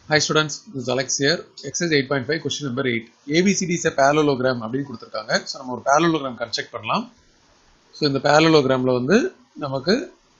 Hi students, this is Alex here. Exercise 8.5 question number 8. ABCD is a parallelogram அப்படின்னு கொடுத்திருக்காங்க. So நம்ம ஒரு parallelogram construct பண்ணலாம். So இந்த parallelogramல வந்து நமக்கு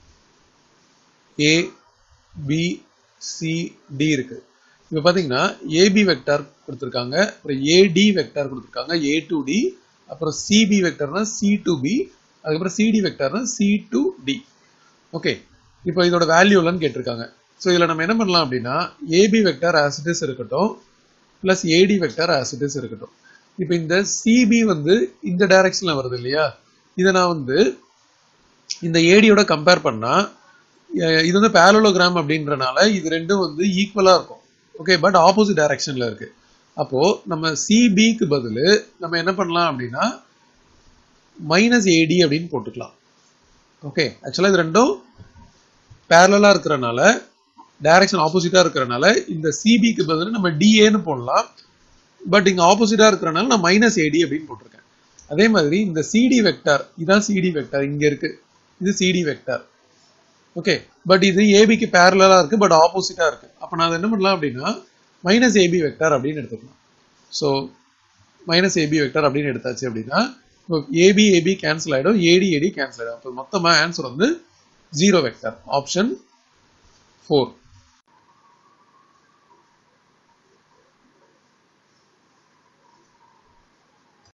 A, B, C, D இருக்கு. இப்போ பாத்தீங்கன்னா AB வெக்டார் கொடுத்திருக்காங்க, அப்புறம் AD வெக்டார் கொடுத்திருக்காங்க, A to D, அப்புறம் CB வெக்டார்னா C to B, அதுக்கப்புறம் CD வெக்டார்னா C to D. ஓகே, இப்போ இதோட வேல்யூ எல்லாம் கேட்டிருக்காங்க. So இதில் நம்ம என்ன பண்ணலாம் அப்படின்னா AB vector as it is இருக்கட்டும் plus AD vector as it is இருக்கட்டும். இப்போ இந்த CB வந்து இந்த டைரக்ஷன்ல வருது இல்லையா, இதை நான் வந்து இந்த ADயோட கம்பேர் பண்ணா இது வந்து parallelogram அப்படின்றனால இது ரெண்டும் வந்து ஈக்குவலா இருக்கும். ஓகே, பட் ஆப்போசிட் டைரக்ஷன்ல இருக்கு. அப்போ நம்ம CBக்கு பதில் நம்ம என்ன பண்ணலாம் அப்படின்னா மைனஸ் AD அப்படின்னு போட்டுக்கலாம். ஓகே, ஆக்சுவலா இது ரெண்டும் பேரலா இருக்கிறனால டைரக்ஷன் ஆப்போசிட்டா இருக்கிறனால இந்த சிபிக்கு பதில் நம்ம டிஏன்னு போடலாம். பட் இங்க ஆப்போசிட்டா இருக்கிறனால நான் மைனஸ் ஏடி அப்படின்னு போட்டிருக்கேன். அதே மாதிரி இந்த சிடி வெக்டார், இதான் சிடி வெக்டார், இங்க இருக்கு, இது சிடி வெக்டார். ஓகே, பட் இது ஏபிக்கு பேரலா இருக்கு, பட் ஆப்போசிட்டா இருக்கு. அப்ப நான் என்ன பண்ணலாம் அப்படின்னா மைனஸ் ஏபி வெக்டார் அப்படின்னு எடுத்துக்கலாம். ஸோ மைனஸ் ஏபி வெக்டார் அப்படின்னு எடுத்தாச்சு அப்படின்னா ஏபி ஏபி கேன்சல் ஆயிடும், ஏடி ஏடி கேன்சல் ஆயிடும். அப்போ மொத்தமா ஆன்சர் வந்து 0 வெக்டார், ஆப்ஷன் 4.